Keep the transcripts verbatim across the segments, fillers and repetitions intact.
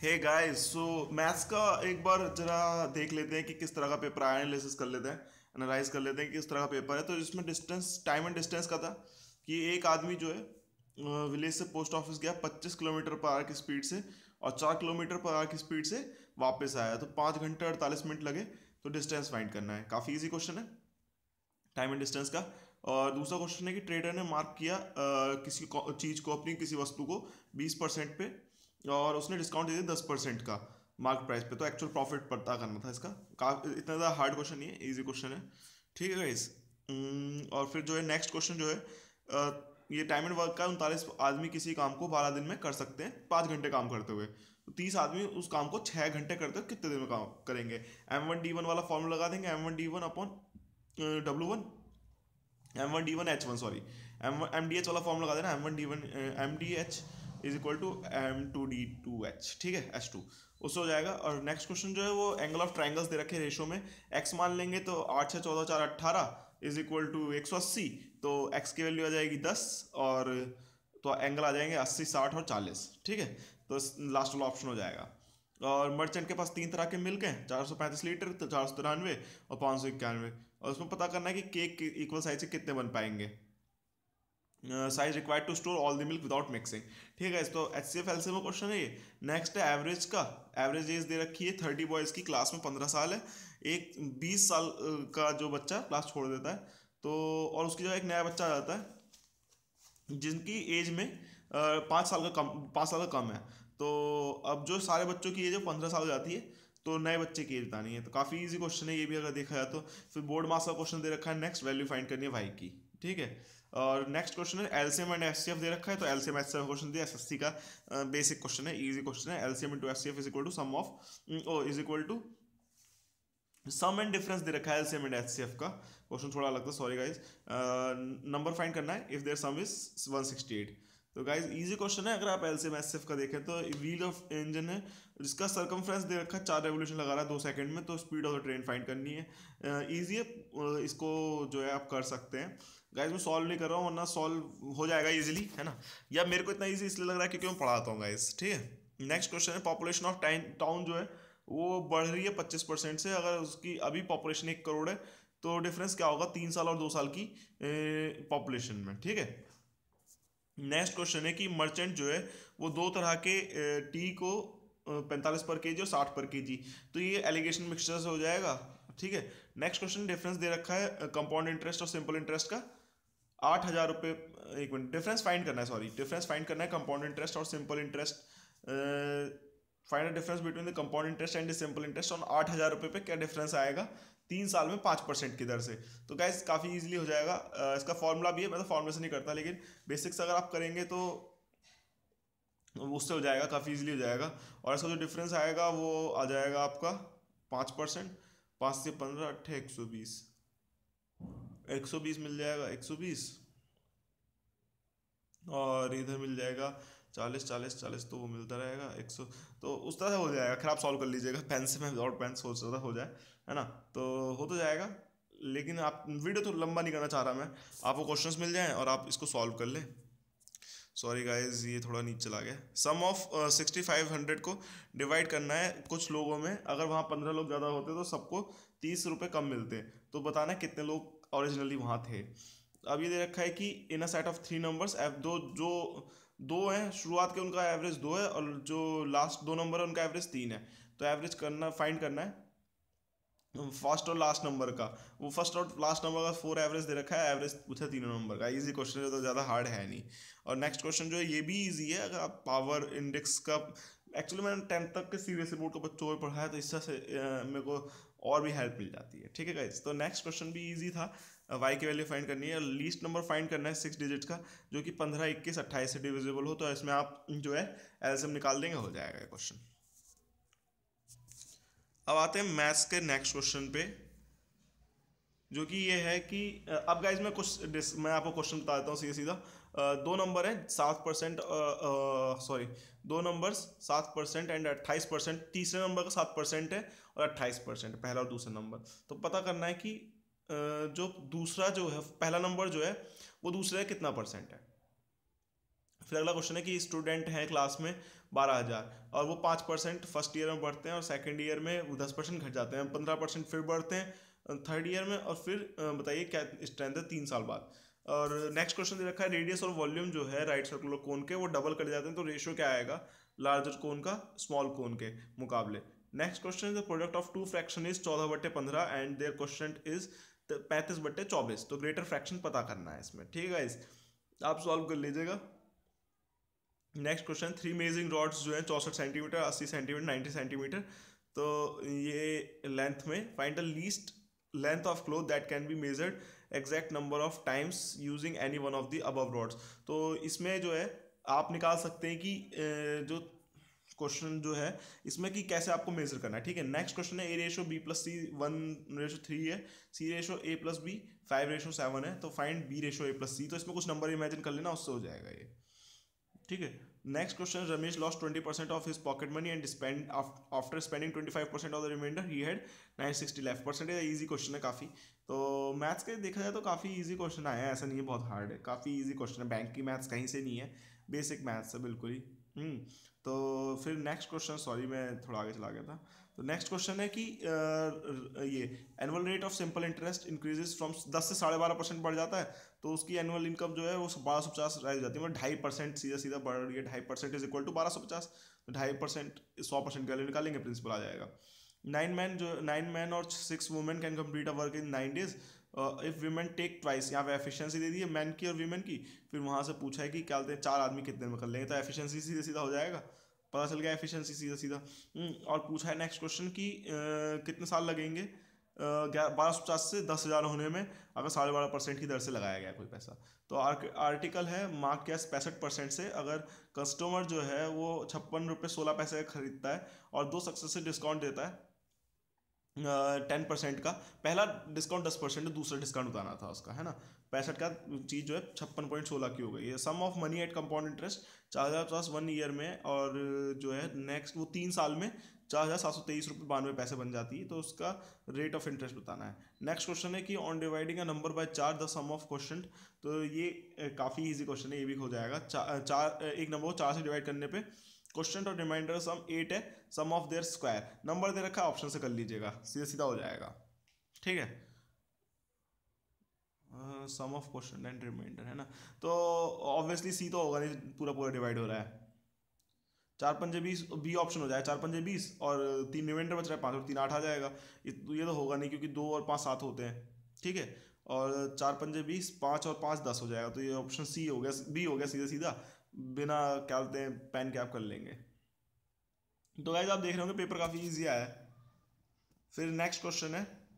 Hey guys, सो maths का एक बार जरा देख लेते हैं कि किस तरह का पेपर आया, एनालिसिस कर लेते हैं, एनालाइज कर लेते हैं कि किस तरह का पेपर है। तो इसमें डिस्टेंस, टाइम एंड डिस्टेंस का था कि एक आदमी जो है विलेज से पोस्ट ऑफिस गया पच्चीस किलोमीटर पर आवर की स्पीड से और चार किलोमीटर पर आवर की स्पीड से वापस आया, तो पाँच घंटे अड़तालीस मिनट लगे। तो डिस्टेंस फाइंड करना है, काफ़ी इजी क्वेश्चन है टाइम एंड डिस्टेंस का। और दूसरा क्वेश्चन है कि ट्रेडर ने मार्क किया अ, किसी चीज़ को, अपनी किसी वस्तु को बीस परसेंट पे और उसने डिस्काउंट दे दिया दस परसेंट का मार्क प्राइस पे, तो एक्चुअल प्रॉफिट पता करना था इसका। का इतना ज़्यादा हार्ड क्वेश्चन नहीं है, इजी क्वेश्चन है। ठीक है गाइस। और फिर जो है नेक्स्ट क्वेश्चन जो है अ, ये टाइम एंड वर्क का, उनतालीस आदमी किसी काम को बारह दिन में कर सकते हैं पाँच घंटे काम करते हुए, तो तीस आदमी उस काम को छः घंटे करते हुए कितने दिन में काम करेंगे। एम वन डी वन वाला फॉर्मूला लगा देंगे, M one D one upon W one, M one D one H one, sorry M M D H वाला फॉर्म लगा देना, M one D one M D H is equal to M two D two H, ठीक है, H two, उससे हो जाएगा। और next question जो है वो एंगल ऑफ ट्राइंगल्स दे रखे रेशो में, एक्स मान लेंगे तो आठ छः चौदह चार अट्ठारह इज इक्वल टू एक सौ अस्सी, तो एक्स की वैल्यू आ जाएगी दस और तो एंगल आ जाएंगे अस्सी साठ और चालीस, ठीक है। तो लास्ट वाला ऑप्शन हो जाएगा। और मर्चेंट के पास तीन तरह के मिल्क हैं, चार सौ पैंतीस लीटर, तो चार सौ तिरानवे और पाँच सौ इक्यानवे, और उसमें पता करना है कि केक के इक्वल साइज से कितने बन पाएंगे। Size required to store all the milk without mixing, ठीक है। तो H C F L C में क्वेश्चन है ये। नेक्स्ट है एवरेज का, एवरेज एज दे रखी है थर्टी बॉयज़ की, क्लास में पंद्रह साल है, एक बीस साल का जो बच्चा क्लास छोड़ देता है तो, और उसकी जगह एक नया बच्चा आ जाता है जिनकी एज में पाँच साल का कम पाँच साल का कम है, तो अब जो सारे बच्चों की एज है पंद्रह साल हो जाती है, तो नए बच्चे की एज बतानी है। तो काफ़ी इजी क्वेश्चन है ये भी अगर देखा जाए तो। फिर बोर्ड मास का क्वेश्चन दे रखा है, नेक्स्ट वैल्यू फाइंड करनी है वाई की, ठीक है। और नेक्स्ट क्वेश्चन है एलसीएम एंड एचसीएफ दे रखा है, तो एलसीएम एचसीएफ क्वेश्चन दिया, एसएससी का बेसिक क्वेश्चन है, इजी क्वेश्चन है। LCM into HCF is equal to sum of O is equal to sum and difference दे रखा है एलसीएम एंड एचसीएफ का। क्वेश्चन थोड़ा अलग था, सॉरी गाइज। नंबर फाइंड करना है if there sum is one sixty eight. तो गाइज इजी क्वेश्चन है। अगर आप एलसीएम एचसीएफ का देखें तो व्हील ऑफ इंजन है जिसका सर्कमफ्रेंस दे रखा है चार रेवोल्यूशन लगा रहा है दो सेकंड में, तो speed of the train find करनी है। इजी है, uh, इसको जो है आप कर सकते हैं। गाइज मैं सॉल्व नहीं कर रहा हूँ वरना सॉल्व हो जाएगा इजीली, है ना, या मेरे को इतना इजी इसलिए लग रहा है क्योंकि मैं पढ़ाता हूँ गाइज, ठीक है। नेक्स्ट क्वेश्चन है पॉपुलेशन ऑफ टाउन जो है वो बढ़ रही है पच्चीस परसेंट से, अगर उसकी अभी पॉपुलेशन एक करोड़ है तो डिफरेंस क्या होगा तीन साल और दो साल की पॉपुलेशन में, ठीक है। नेक्स्ट क्वेश्चन है कि मर्चेंट जो है वो दो तरह के टी को पैंतालीस पर केजी और साठ पर केजी, तो ये एलिगेशन मिक्सचर से हो जाएगा, ठीक है। नेक्स्ट क्वेश्चन डिफरेंस दे रखा है कंपाउंड इंटरेस्ट और सिंपल इंटरेस्ट का, आठ हज़ार रुपये, एक मिनट, डिफरेंस फाइंड करना है, सॉरी डिफरेंस फाइंड करना है कंपाउंड इंटरेस्ट और simple interest. Find the difference between the compound interest and the simple interest on आठ हज़ार रुपये पे क्या डिफरेंस आएगा तीन साल में पाँच परसेंट की दर से। तो गाइस काफ़ी इजीली हो जाएगा। uh, इसका फॉर्मूला भी है, मैं तो फॉर्मूला से नहीं करता, लेकिन बेसिक्स अगर आप करेंगे तो उससे हो जाएगा, काफ़ी इजीली हो जाएगा। और इसका जो डिफरेंस आएगा वो आ जाएगा आपका पाँच परसेंट, पाँच से पंद्रह अट्ठे एक सौ बीस, एक सौ बीस मिल जाएगा, एक सौ बीस और इधर मिल जाएगा चालीस चालीस चालीस, तो वो मिलता रहेगा एक सौ, तो उस तरह से हो जाएगा। खैर आप सॉल्व कर लीजिएगा, पेन से मैं विदाउट पेन सोच रहा था हो जाए, है ना, तो हो तो जाएगा। लेकिन आप वीडियो तो लंबा नहीं करना चाह रहा मैं, आपको क्वेश्चंस मिल जाएं और आप इसको सॉल्व कर लें। सॉरी गाइज ये थोड़ा नीचे चला गया। Sum of sixty five hundred को डिवाइड करना है कुछ लोगों में, अगर वहाँ पंद्रह लोग ज़्यादा होते तो सबको तीस रुपये कम मिलते, तो बताना है कितने लोग ओरिजिनली वहाँ थे। अब ये दे रखा है कि in a set of three numbers, दो जो दो हैं शुरुआत के उनका एवरेज दो है और जो लास्ट दो नंबर है उनका एवरेज तीन है, तो एवरेज करना फाइंड करना है फर्स्ट और लास्ट नंबर का। वो फर्स्ट और लास्ट नंबर का फोर एवरेज दे रखा है, एवरेज पूछा तीनों नंबर का। इजी क्वेश्चन है तो ज़्यादा हार्ड है नहीं। और नेक्स्ट क्वेश्चन जो है ये भी इजी है, अगर आप पावर इंडेक्स का, एक्चुअली मैंने टेंथ तक के सीबीएसई बोर्ड का बच्चों को पढ़ा है तो इससे से मेरे को और भी हेल्प मिल जाती है, ठीक है गाइस। तो नेक्स्ट क्वेश्चन भी इजी था, वाई की वैल्यू फाइंड करनी है, लीस्ट नंबर फाइंड करना है सिक्स डिजिट का जो कि पंद्रह इक्कीस अट्ठाईस से डिविजिबल हो, तो इसमें आप जो है एलसीएम निकाल देंगे, हो जाएगा क्वेश्चन। अब आते हैं मैथ्स के नेक्स्ट क्वेश्चन पे, जो कि ये है कि अब गाइज मैं कुछ मैं आपको क्वेश्चन बता देता हूँ सीधा सीधा। दो नंबर है सात परसेंट, सॉरी दो नंबर्स सात परसेंट एंड अट्ठाईस परसेंट, तीसरे नंबर का सात परसेंट है और अट्ठाईस परसेंट, पहला और दूसरा नंबर। तो पता करना है कि जो दूसरा जो है, पहला नंबर जो है वो दूसरे कितना परसेंट है। फिर अगला क्वेश्चन है कि स्टूडेंट हैं क्लास में, बारह हज़ार, और वो पाँच परसेंट फर्स्ट ईयर में बढ़ते हैं और सेकेंड ईयर में वो दस परसेंट घट जाते हैं, पंद्रह परसेंट फिर बढ़ते हैं थर्ड ईयर में, और फिर बताइए क्या स्ट्रेंथ है तीन साल बाद। और नेक्स्ट क्वेश्चन दे रखा है रेडियस और वॉल्यूम जो है राइट सर्कुलर कोन के वो डबल कर जाते हैं, तो रेशियो क्या आएगा लार्जर कोन का स्मॉल कोन के मुकाबले। Next question, the product of two fraction is चौदह बट्टे पंद्रह एंड देयर क्वेश्चन इज पैंतीस बट्टे चौबीस, तो ग्रेटर फ्रैक्शन पता करना है इसमें, ठीक है गाइस, आप सॉल्व कर लीजिएगा। Next question, three measuring rods जो है चौसठ सेंटीमीटर, अस्सी सेंटीमीटर, नाइन्टी सेंटीमीटर, तो ये लेंथ में find the least length of cloth that can be measured exact number of times using any one of the above rods. तो इसमें जो है आप निकाल सकते हैं कि जो क्वेश्चन जो है इसमें कि कैसे आपको मेजर करना है, ठीक है। नेक्स्ट क्वेश्चन है A ratio B plus C one ratio three है, C ratio A plus B five ratio seven है, तो find B ratio A plus C, तो इसमें कुछ नंबर इमेजिन कर लेना, उससे हो जाएगा ये, ठीक है। Next question, Ramesh lost twenty percent of his pocket money and spend after spending twenty five percent of the remainder he had nine sixty left percentage. Easy question है काफ़ी, तो मैथ्स के देखा जाए तो काफ़ी इजी क्वेश्चन आए हैं, ऐसा नहीं है बहुत हार्ड है, काफ़ी इजी क्वेश्चन है, बैंक की मैथ्स कहीं से नहीं है, बेसिक मैथ्स है बिल्कुल ही। हम्म तो फिर नेक्स्ट क्वेश्चन, सॉरी मैं थोड़ा आगे चला गया था, तो नेक्स्ट क्वेश्चन है कि ये annual rate of simple interest increases from दस से साढ़े बारह परसेंट बढ़ जाता है, तो उसकी एनुअल इनकम जो है वो बारह सौ पचास राइज हो जाती है, मतलब ढाई परसेंट सीधा सीधा बढ़ रही है, ढाई परसेंट इज इक्वल टू बारह सौ पचास, तो ढाई परसेंट सौ परसेंट वैल्यू निकालेंगे प्रिंसिपल आ जाएगा। नाइन मैन जो नाइन मैन और six women can complete a work in nine days if women take twice, यहाँ पे एफिशिएंसी दे दी है मैन की और वीमेन की, फिर वहाँ से पूछा है कि क्या बोलते हैं चार आदमी कितने में कर लेंगे, तो एफिशिएंसी सीधा सीधा हो जाएगा, पता चल गया एफिशिएंसी सीधा सीधा। और पूछा है नेक्स्ट क्वेश्चन कि कितने साल लगेंगे बारह सौ पचास से दस हज़ार होने में अगर साढ़े बारह परसेंट की दर से लगाया गया कोई पैसा, तो आर्टिकल है मार्क कैश पैंसठ परसेंट से, अगर कस्टमर जो है वो छप्पन रुपये सोलह पैसे का खरीदता है और दो सक्सेस से डिस्काउंट देता है टेन परसेंट का, पहला डिस्काउंट दस परसेंट है, दूसरा डिस्काउंट उतारना था उसका, है ना, पैंसठ का चीज़ जो है छप्पन पॉइंट सोलह की हो गई है। Sum of money at compound interest चार हज़ार पचास वन ईयर में, और जो है नेक्स्ट वो तीन साल में चार हज़ार सात सौ तेईस रुपये बानवे पैसे बन जाती है, तो उसका रेट ऑफ इंटरेस्ट बताना है। नेक्स्ट क्वेश्चन है कि on dividing a number by चार द सम ऑफ क्वेश्चन, तो ये काफ़ी इजी क्वेश्चन है, ये भी हो जाएगा, चार, चार एक नंबर को चार से डिवाइड करने पे क्वेश्चन और रिमाइंडर सम एट है, sum of their square number दे रखा है, ऑप्शन से कर लीजिएगा, सीधा सीधा हो जाएगा, ठीक है। Sum of question and remainder है ना, तो ऑब्वियसली सी तो होगा नहीं, पूरा पूरा डिवाइड हो रहा है, चार पंजे बीस, बी ऑप्शन हो जाए, चार पंजे बीस और तीन रिमाइंडर बच रहा है पाँच और तीन आठ आ जाएगा, ये तो होगा नहीं क्योंकि दो और पाँच सात होते हैं, ठीक है, और चार पंजे बीस, पाँच और पाँच दस हो जाएगा, तो ये ऑप्शन सी हो गया, बी हो गया सीधा सीधा, बिना क्या बोलते हैं पेन कैप कर लेंगे। तो गाइस आप देख रहे होंगे पेपर काफ़ी इजी आया है। फिर नेक्स्ट क्वेश्चन है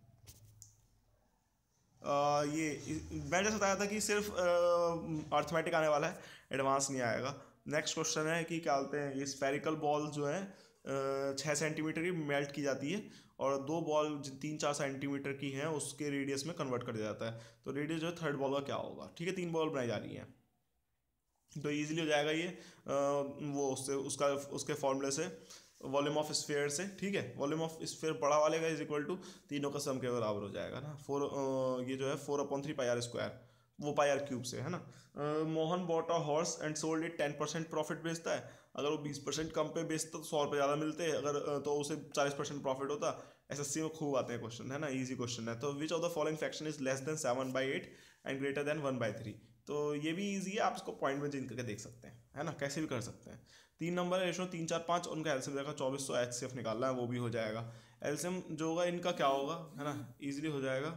आ, ये मैं जैसे बताया था कि सिर्फ अर्थमेटिक आने वाला है, एडवांस नहीं आएगा। नेक्स्ट क्वेश्चन है कि क्या बोलते हैं ये स्फेरिकल बॉल जो है छः सेंटीमीटर की मेल्ट की जाती है और दो बॉल तीन चार सेंटीमीटर की हैं उसके रेडियस में कन्वर्ट कर दिया जाता है, तो रेडियस जो है थर्ड बॉल का क्या होगा, ठीक है, तीन बॉल बनाई जा रही हैं, तो इजीली हो जाएगा ये आ, वो उससे उसका उसके फॉर्मूले से वॉल्यूम ऑफ स्फीयर से, ठीक है, वॉल्यूम ऑफ स्फीयर बड़ा वाले का इज इक्वल टू तीनों का सम के बराबर हो जाएगा ना, फोर ये जो है four upon three pi R square, वो पाई आर क्यूब से है ना। Mohan bought a horse and sold it ten percent profit बेचता है, अगर वो बीस परसेंट कम पे बेचता तो सौ रुपये ज़्यादा मिलते हैं, अगर तो उसे चालीस परसेंट प्रॉफिट होता। एसएससी में खूब आते हैं क्वेश्चन, है ना, इजी क्वेश्चन है। तो which of the following fraction is less than seven by eight and greater than one by three, तो ये भी ईजी है, आप इसको पॉइंट में चेंज करके देख सकते हैं, है ना, कैसे भी कर सकते हैं। तीन नंबर है रेशो तीन चार पाँच, उनका एलसीएम देखा चौबीस सौ, एच सी एफ निकालना है, वो भी हो जाएगा। एलसीएम जो होगा इनका क्या होगा, है ना, इजीली हो जाएगा,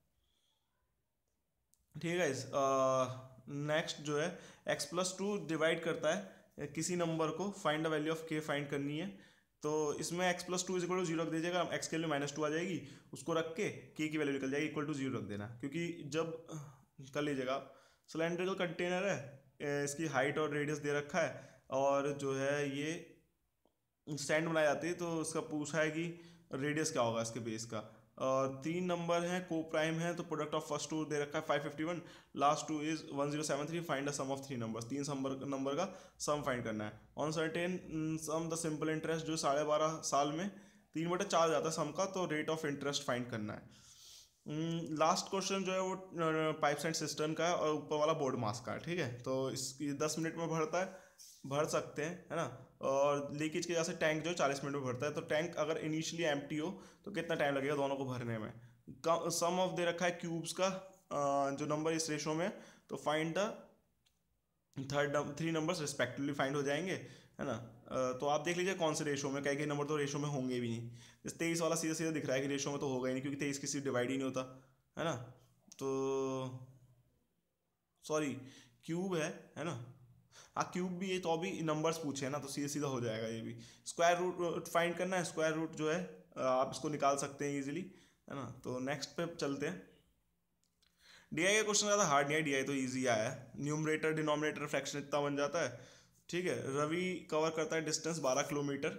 ठीक है। इस नेक्स्ट जो है एक्स प्लस टू डिवाइड करता है किसी नंबर को, find the value of K find करनी है, तो इसमें X plus two is equal to zero रख दीजिएगा, एक्स के लिए माइनस टू आ जाएगी, उसको रख के के की वैल्यू निकल जाएगी, इक्वल टू जीरो रख देना, क्योंकि जब कर लीजिएगा सिलेंड्रिकल कंटेनर है, इसकी हाइट और रेडियस दे रखा है, और जो है ये स्टैंड बनाई जाती है, तो उसका पूछा है कि रेडियस क्या होगा इसके बेस का, और तीन नंबर है को प्राइम है, तो प्रोडक्ट ऑफ फर्स्ट टू दे रखा है five fifty one, last two is one zero seven three, find the sum of three numbers, तीन नंबर नंबर का सम फाइंड करना है। On certain sum the simple interest जो साढ़े बारह साल में तीन बटे चार जाता है सम का, तो रेट ऑफ इंटरेस्ट फाइंड करना है। लास्ट क्वेश्चन जो है वो पाइप्स एंड सिस्टम का है और ऊपर वाला बोर्ड मास का है, ठीक है, तो इसकी दस मिनट में भरता है, भर सकते हैं, है ना, और लीकेज की वजह से टैंक जो चालीस मिनट में भरता है। तो टैंक अगर इनिशियली एम्प्टी हो तो कितना टाइम लगेगा दोनों को भरने में। सम ऑफ दे रखा है क्यूब्स का अ, जो नंबर इस रेशो में, तो find the third three numbers respectively find हो जाएंगे, है ना। अ, तो आप देख लीजिए कौन से रेशो में, कई कई नंबर तो रेशो में होंगे भी नहीं। जैसे तेईस वाला सीधा सीधा दिख रहा है कि रेशो में तो होगा ही नहीं, क्योंकि तेईस किसी डिवाइड ही नहीं होता, है ना। तो सॉरी, क्यूब है है ना। हाँ क्यूब भी है, तो अभी नंबर्स पूछे हैं ना, तो सीधा सीधा हो जाएगा ये भी। स्क्वायर रूट फाइंड करना है, स्क्वायर रूट जो है अ, आप इसको निकाल सकते हैं इजीली, है ना। तो नेक्स्ट पे चलते हैं। डीआई का क्वेश्चन ज़्यादा हार्ड नहीं है, डीआई तो इजी आया है। न्यूमरेटर डिनोमिनेटर फ्रैक्शन इतना बन जाता है, ठीक है। रवि कवर करता है डिस्टेंस बारह किलोमीटर।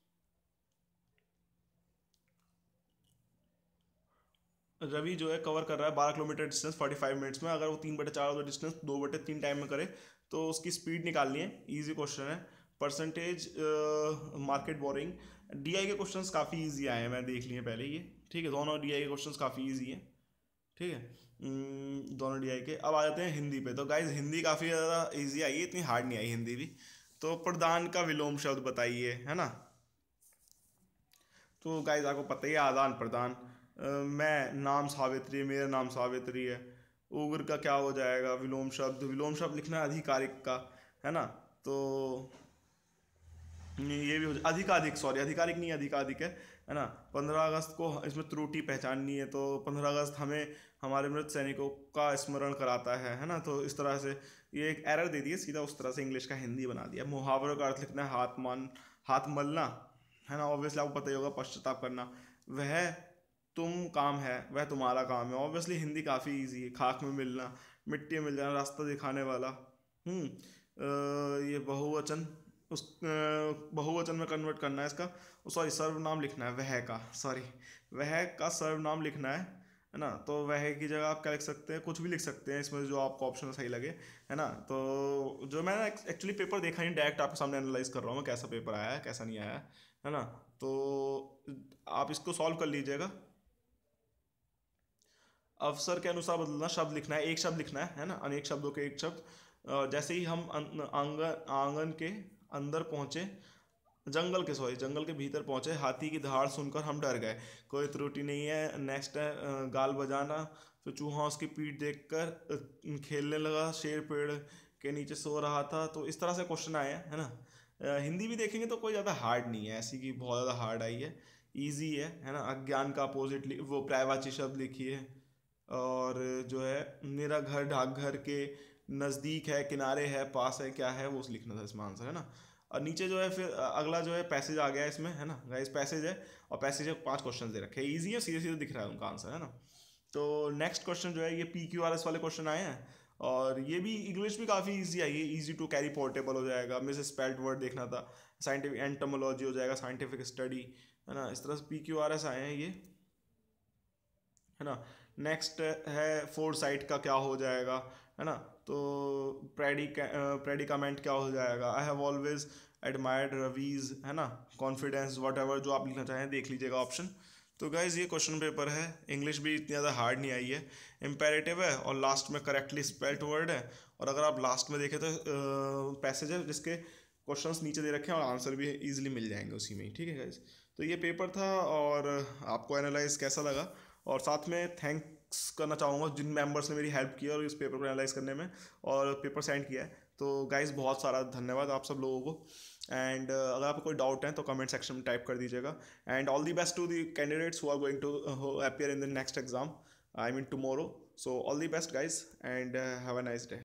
रवि जो है कवर कर रहा है बारह kilometre distance forty five minutes में। अगर वो तीन बटे चार वाला डिस्टेंस दो बटे तीन टाइम में करे तो उसकी स्पीड निकालनी है। इजी क्वेश्चन है। Percentage market boring. डीआई के क्वेश्चंस काफ़ी इजी आए हैं, मैं देख लिए पहले ये, ठीक है। दोनों डीआई के क्वेश्चंस काफ़ी इजी हैं, ठीक है। हम्म, दोनों डीआई के। अब आ जाते हैं हिंदी पे। तो गाइज हिंदी काफ़ी ज़्यादा इजी आई है, इतनी हार्ड नहीं आई हिंदी भी। तो प्रधान का विलोम शब्द बताइए, है ना। तो गाइज आपको पता ही है, आदान प्रदान। अ, मैं नाम सावित्री, मेरा नाम सावित्री है। उग्र का क्या हो जाएगा, विलोम शब्द। विलोम शब्द लिखना है अधिकारिक का, है ना। तो ये भी हो जाए अधिकाधिक, सॉरी अधिकारिक नहीं अधिकाधिक है है ना। पंद्रह अगस्त को इसमें त्रुटि पहचाननी है, तो पंद्रह अगस्त हमें हमारे मृत सैनिकों का स्मरण कराता है है ना। तो इस तरह से ये एक एरर दे दिए, सीधा उस तरह से इंग्लिश का हिंदी बना दिया। मुहावरों का अर्थ लिखना है हाथ मान, हाथ मलना, है ना। ऑब्वियसली आपको पता ही होगा पश्चाताप करना। वह तुम काम है, वह तुम्हारा काम है। ऑब्वियसली हिंदी काफ़ी इजी है। खाक में मिलना, मिट्टी में मिल जाना, रास्ता दिखाने वाला। हम्म अ, ये बहुवचन, उस अ, बहुवचन में कन्वर्ट करना है इसका। सॉरी सर्वनाम लिखना है वह का, सॉरी वह का सर्वनाम लिखना है है ना। तो वह की जगह आप क्या लिख सकते हैं, कुछ भी लिख सकते हैं इसमें जो आपको ऑप्शन सही लगे, है ना। तो जो मैंने एक्चुअली पेपर देखा नहीं, डायरेक्ट आपके सामने एनालाइज कर रहा हूँ मैं, कैसा पेपर आया है कैसा नहीं आया है है ना। तो आप इसको सॉल्व कर लीजिएगा। अवसर के अनुसार बदलना, शब्द लिखना है, एक शब्द लिखना है है ना, अनेक शब्दों के एक शब्द। अ, जैसे ही हम अन- आंगन आंगन के अंदर पहुंचे, जंगल के सॉरी जंगल के भीतर पहुंचे, हाथी की दहाड़ सुनकर हम डर गए। कोई त्रुटि नहीं है। नेक्स्ट है अ, गाल बजाना। तो चूहा उसकी पीठ देखकर अ, खेलने लगा। शेर पेड़ के नीचे सो रहा था। तो इस तरह से क्वेश्चन आए हैं, है ना। अ, हिंदी भी देखेंगे तो कोई ज़्यादा हार्ड नहीं है, ऐसी कि बहुत ज़्यादा हार्ड आई है, इजी है है ना। अज्ञान का अपोजिट वो पर्यायवाची शब्द लिखिए। और जो है मेरा घर डाकघर के नज़दीक है, किनारे है, पास है, क्या है वो लिखना था इसमें आंसर, है ना। और नीचे जो है फिर अगला जो है पैसेज आ गया है इसमें, है ना गाइस। पैसेज है और पैसेज में पांच क्वेश्चन दे रखे हैं, इजी है, सीधे सीधे दिख रहा है उनका आंसर, है ना। तो नेक्स्ट क्वेश्चन जो है ये पी क्यू आर एस वाले क्वेश्चन आए हैं। और ये भी इंग्लिश भी काफ़ी इजी आई है, इजी टू कैरी पोर्टेबल हो जाएगा। मिस स्पेल्ड वर्ड देखना था, साइंटिफिक एंटोमोलॉजी हो जाएगा, साइंटिफिक स्टडी, है ना। इस तरह से पी क्यू आर एस आए हैं ये, है ना। नेक्स्ट है फोर साइट का क्या हो जाएगा, है ना। तो प्रेडिक प्रेडिकामेंट क्या हो जाएगा। आई हैव ऑलवेज एडमायर्ड रवीज, है ना। कॉन्फिडेंस वट एवर जो आप लिखना चाहें देख लीजिएगा ऑप्शन। तो गाइज ये क्वेश्चन पेपर है, इंग्लिश भी इतनी ज़्यादा हार्ड नहीं आई है। इम्पेरेटिव है और लास्ट में करेक्टली स्पेल्ट वर्ड है। और अगर आप लास्ट में देखें तो पैसेज है जिसके क्वेश्चंस नीचे दे रखे हैं और आंसर भी इजीली मिल जाएंगे उसी में ही, ठीक है गाइज। तो ये पेपर था और आपको एनालाइज कैसा लगा। और साथ में थैंक्स करना चाहूँगा जिन मेंबर्स ने मेरी हेल्प की और इस पेपर को एनालाइज करने में और पेपर सेंड किया है। तो गाइस बहुत सारा धन्यवाद आप सब लोगों को। एंड अगर आपको कोई डाउट है तो कमेंट सेक्शन में टाइप कर दीजिएगा। And all the best to the candidates who are going to appear in the next exam, I mean tomorrow. So all the best guys and have a nice day.